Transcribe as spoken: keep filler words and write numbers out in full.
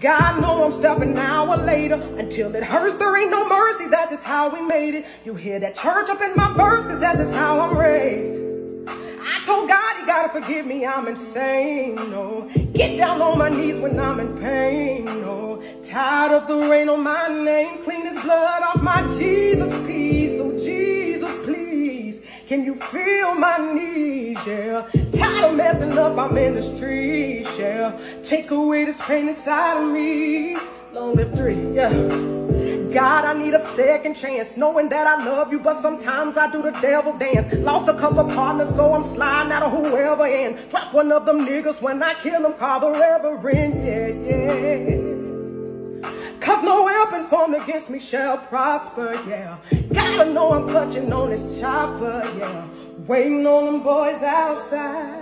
God know I'm stepping an hour later. Until it hurts, there ain't no mercy. That's just how we made it. You hear that church up in my verse, cause that's just how I'm raised. I told God he gotta forgive me, I'm insane, no. Get down on my knees when I'm in pain, no. Tired of the rain on my name. Clean his blood off my Jesus piece. So Jesus, please, can you feel my knees, yeah. Tired of messing up, I'm in the streets, yeah. Take away this pain inside of me. Long live three, yeah. God, I need a second chance, knowing that I love you, but sometimes I do the devil dance. Lost a couple partners, so I'm sliding out of whoever and drop one of them niggas when I kill them, call the reverend, yeah, yeah. Cause no weapon formed against me shall prosper, yeah. Gotta know I'm clutching on this chopper, yeah. Waiting on them boys outside.